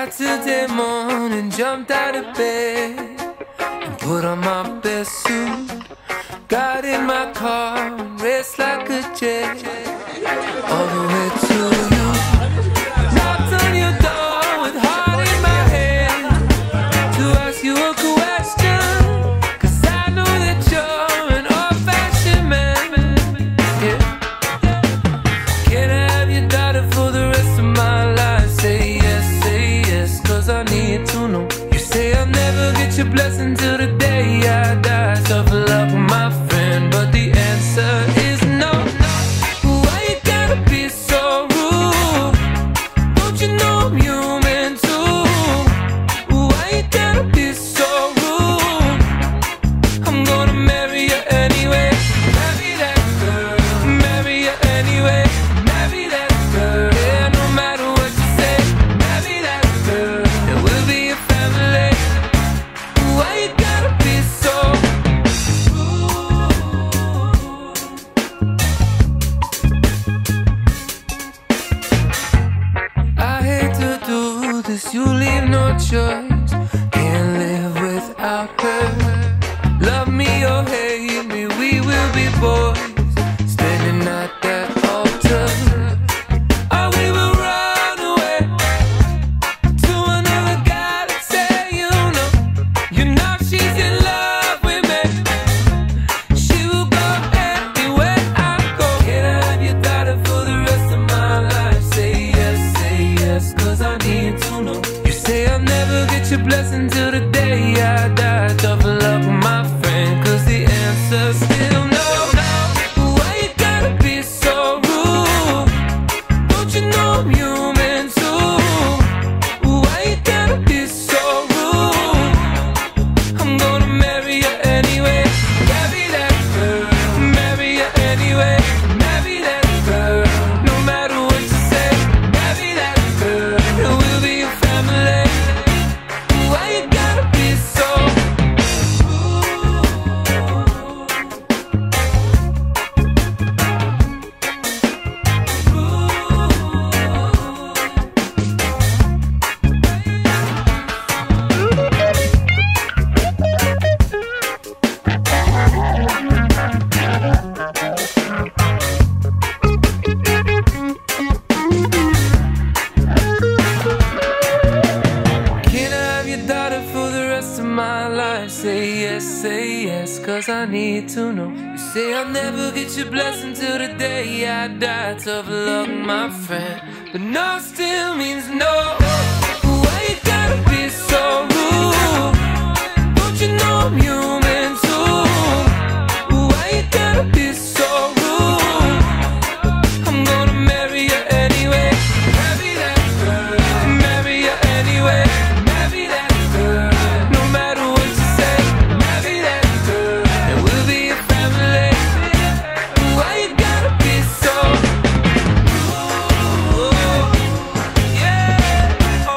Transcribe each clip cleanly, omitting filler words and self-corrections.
Saturday morning, jumped out of bed and put on my best suit. Got in my car and raced like a jet all the way to you. Knocked on your door with heart in my hand to ask you a question, 'cause I know that you're an old-fashioned man. Yeah. Can I have your daughter for the rest of my life? Say yes, 'cause I need to know. You say I'll never get your blessing till the day I die. Tough luck, my friend, but the answer is no. Why you gotta be so rude? Don't you know I'm human too? Why you gotta be so rude? I'm gonna marry you anyway. Marry that girl, marry you anyway. Marry that girl, yeah, no matter what you say. Marry that girl, and we'll be a family. Why you gotta be so rude? I hate to do this, you leave no choice. Can't live without her. Love me or hate me, we will be boys standing at that altar. Or we will run away to another guy that say you know she's in love with me. She will go anywhere I go. Can I have your daughter for the rest of my life? Say yes, 'cause I need to know. You say I'll never get your blessing till the day I die. Tough luck, my friend, 'cause the answer's still no. Why you gotta be so rude? Don't you know I'm human too? Why you gotta be so rude? I'm gonna marry you anyway. Marry that girl, marry you anyway. Marry that girl, no matter what you say. Marry that girl, and we'll be a family. Why you gotta be so Can I have your daughter for the rest of my life? Say yes, 'cause I need to know. You say I'll never get your blessing till the day I die. Tough luck, my friend, but no still means no. Why you gotta be so rude? Don't you know I'm human too? Why you gotta be so rude? I'm gonna marry you anyway. Marry that girl, marry you anyway. Marry that girl, no matter what you say. Marry that girl, and we'll be a family. Why you gotta be so rude? Yeah, oh.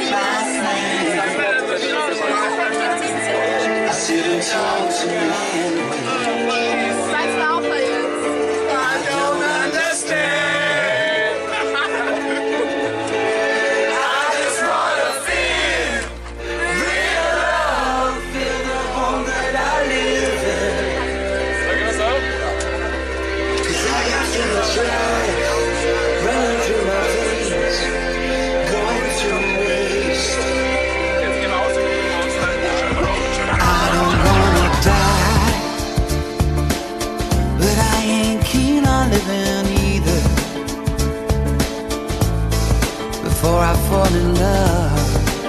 Before I fall in love,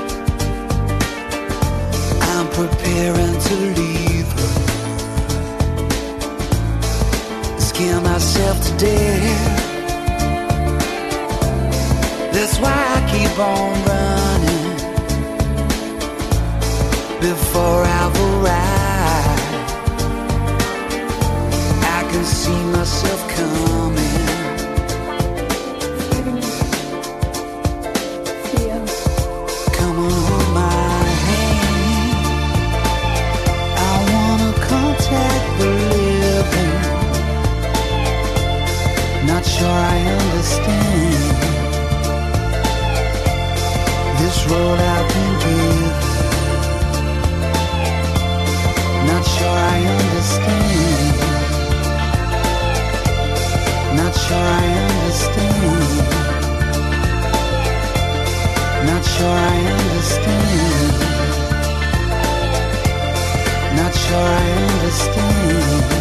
I'm preparing to leave her. Scare myself to death. That's why I keep on running before I've arrived. I can see myself coming. Not sure I understand this road I've been given. Not sure I understand. Not sure I understand. Not sure I understand. Not sure I understand.